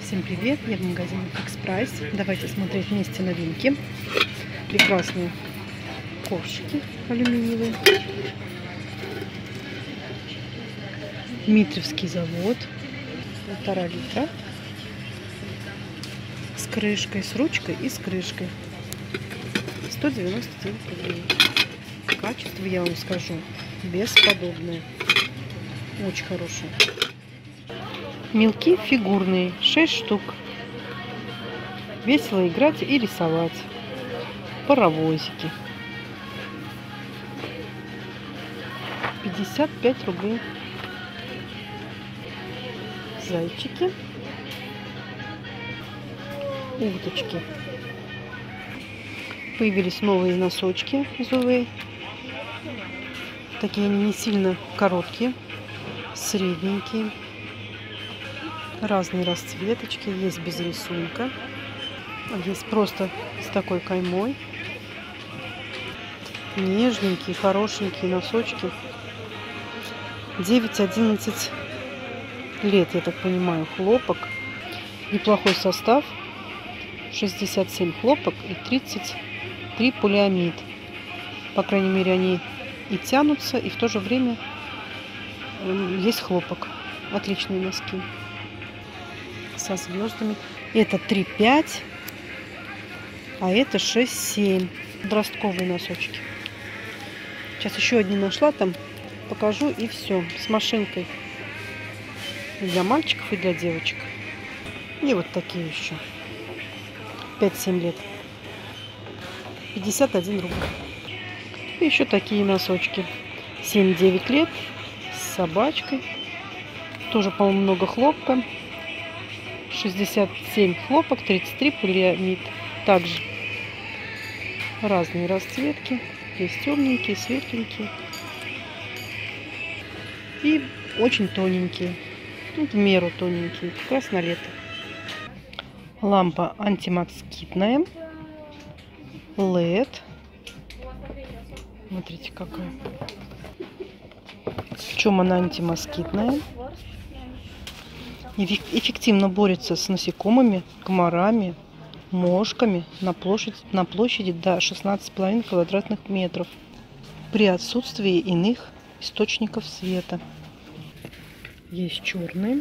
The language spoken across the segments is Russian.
Всем привет! Я в магазине Fix Price. Давайте смотреть вместе новинки. Прекрасные ковшики алюминиевые. Дмитриевский завод. 1,5 литра. С крышкой, с ручкой и с крышкой. 199 рублей. Качество, я вам скажу, бесподобное. Очень хорошее. Мелки фигурные, 6 штук. Весело играть и рисовать. Паровозики. 55 рублей. Зайчики. Уточки. Появились новые носочки Зувей. Такие они не сильно короткие, средненькие. Разные расцветочки. Есть без рисунка. Есть просто с такой каймой. Нежненькие, хорошенькие носочки. 9-11 лет, я так понимаю, хлопок. Неплохой состав. 67 хлопок и 33 полиамид. По крайней мере, они и тянутся, и в то же время есть хлопок. Отличные носки. Со звездами. Это 3,5, а это 6,7. Подростковые носочки. Сейчас еще одни нашла, там покажу, и все. С машинкой. Для мальчиков и для девочек. И вот такие еще. 5-7 лет. 51 рубль. И еще такие носочки. 7-9 лет. С собачкой. Тоже, по-моему, много хлопка. 67 хлопок, 33 полиамид. Также разные расцветки. Есть темненькие, светленькие. И очень тоненькие. В меру тоненькие. Как раз на лето. Лампа антимоскитная. LED. Смотрите, какая. В чем она антимоскитная? Эффективно борется с насекомыми, комарами, мошками на площади до 16,5 квадратных метров при отсутствии иных источников света. Есть черные,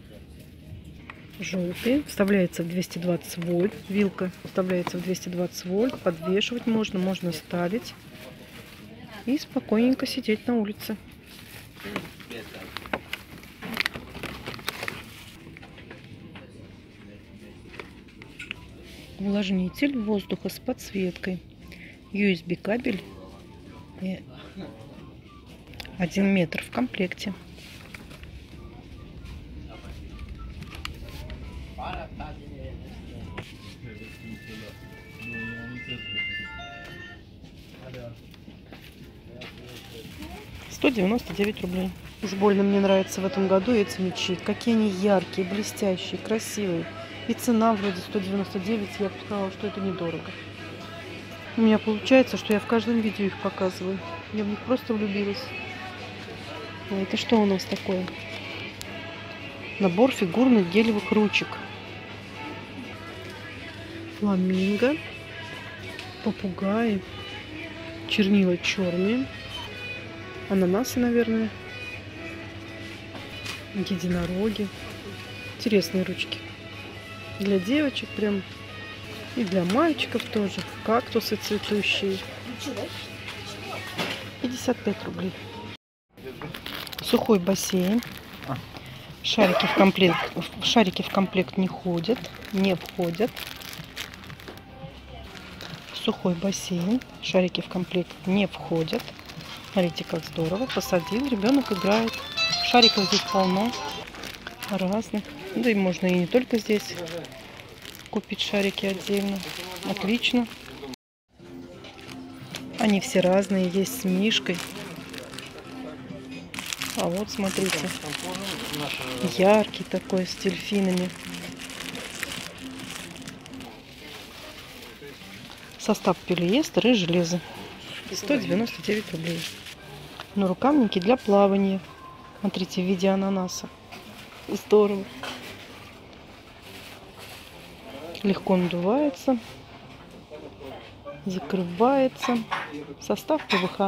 желтые. Вставляется в 220 вольт. Вилка вставляется в 220 вольт. Подвешивать можно, можно ставить и спокойненько сидеть на улице. Увлажнитель воздуха с подсветкой. USB кабель 1 метр в комплекте. $199 рублей. Уж больно мне нравятся в этом году эти мечи. Какие они яркие, блестящие, красивые. И цена вроде 199, я бы сказала, что это недорого. У меня получается, что я в каждом видео их показываю. Я в них просто влюбилась. А это что у нас такое? Набор фигурных гелевых ручек. Фламинго. Попугаи. Чернила черные. Ананасы, наверное. Единороги. Интересные ручки. Для девочек прям. И для мальчиков тоже. Кактусы цветущие. 55 рублей. Сухой бассейн. Шарики в комплект не ходят. Не входят. Сухой бассейн. Шарики в комплект не входят. Смотрите, как здорово. Посадил, ребенок играет. Шариков здесь полно. Разных. Да и можно и не только здесь купить шарики отдельно. Отлично. Они все разные. Есть с мишкой. А вот, смотрите. Яркий такой, с дельфинами. Состав полиэстер и железо. 199 рублей. Нарукавники для плавания. Смотрите, в виде ананаса. Здорово. Легко надувается, закрывается. Состав ПВХ.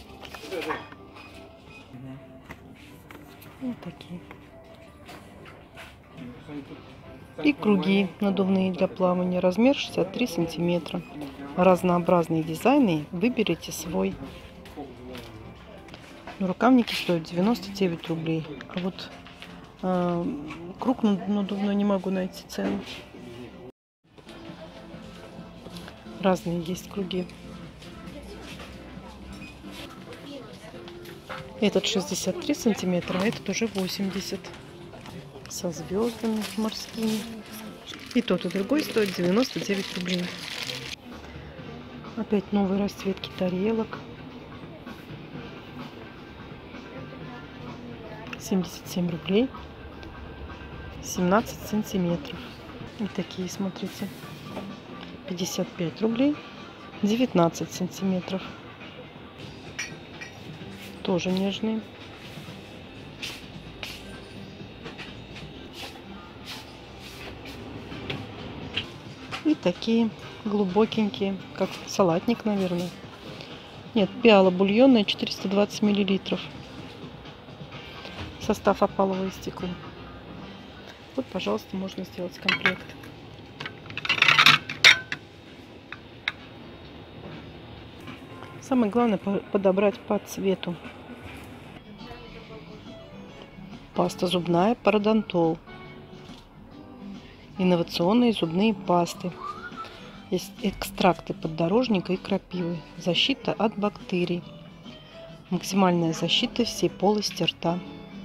Вот такие. И круги надувные для плавания. Размер 63 сантиметра. Разнообразные дизайны. Выберите свой. Рукавники стоят 99 рублей. А вот круг надувной не могу найти цену. Разные есть круги. Этот 63 сантиметра, а этот уже 80. Со звездами морскими. И тот, и другой стоит 99 рублей. Опять новые расцветки тарелок. 77 рублей. 17 сантиметров. И такие, смотрите. 55 рублей. 19 сантиметров. Тоже нежные. И такие глубокенькие, как салатник, наверное. Нет, пиала бульонная, 420 миллилитров. Состав опаловое стекло. Вот, пожалуйста, можно сделать комплект. Самое главное подобрать по цвету. Паста зубная Парадонтол. Инновационные зубные пасты. Есть экстракты поддорожника и крапивы. Защита от бактерий. Максимальная защита всей полости рта.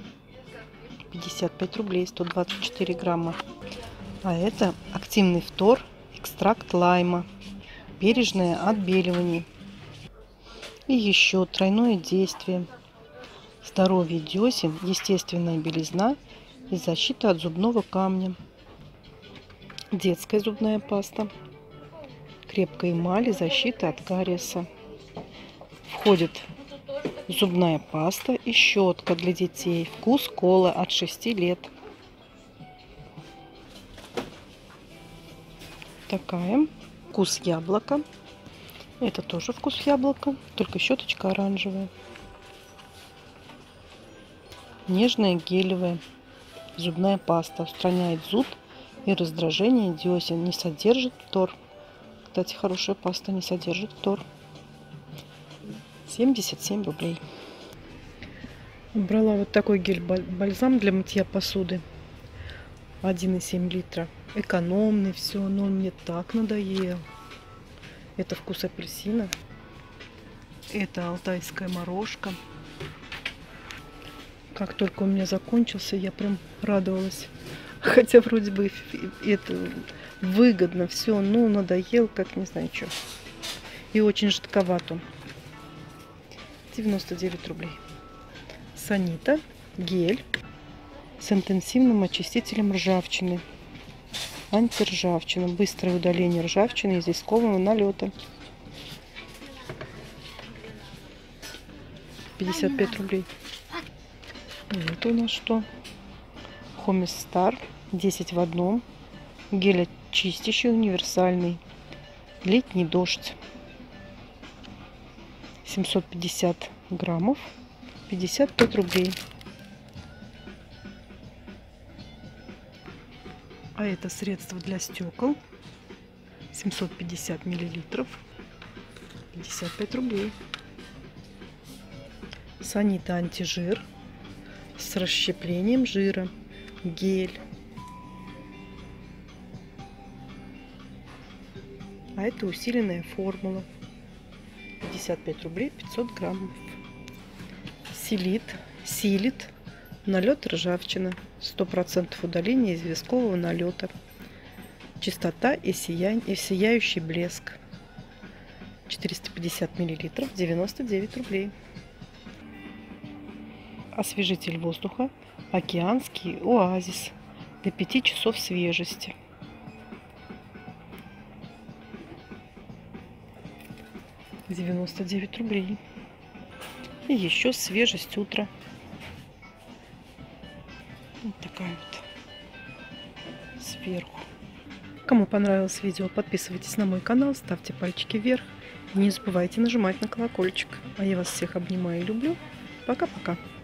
55 рублей, 124 грамма. А это активный фтор, экстракт лайма. Бережное отбеливание. И еще тройное действие. Здоровье десен, естественная белизна и защита от зубного камня. Детская зубная паста. Крепкая эмаль и защита от кариеса. Входит зубная паста и щетка для детей. Вкус кола от 6 лет. Такая. Вкус яблока. Это тоже вкус яблока, только щеточка оранжевая. Нежная гелевая зубная паста. Устраняет зуд и раздражение десен. Не содержит фтор. Кстати, хорошая паста не содержит фтор. 77 рублей. Брала вот такой гель-бальзам для мытья посуды. 1,7 литра. Экономный, все, но он мне так надоел. Это вкус апельсина. Это алтайская морожка. Как только у меня закончился, я прям радовалась. Хотя вроде бы это выгодно все, но надоел, как не знаю что. И очень жидковат он. 99 рублей. Санита гель с интенсивным очистителем ржавчины. Антиржавчина. Быстрое удаление ржавчины из вискового налета. 55 рублей. Это у нас что? Хомис Стар 10 в одном. Гель очистящий универсальный. Летний дождь. 750 граммов. 55 рублей. А это средство для стекол. 750 миллилитров. 55 рублей. Санита антижир с расщеплением жира. Гель. А это усиленная формула. 55 рублей, 500 граммов. Силит. Налет ржавчина. 100% удаления известкового налета. Чистота и сияющий блеск. 450 миллилитров, 99 рублей. Освежитель воздуха. Океанский оазис. До 5 часов свежести. $99 рублей. И еще свежесть утра. Вот такая вот сверху. Кому понравилось видео, подписывайтесь на мой канал, ставьте пальчики вверх. Не забывайте нажимать на колокольчик. А я вас всех обнимаю и люблю. Пока-пока.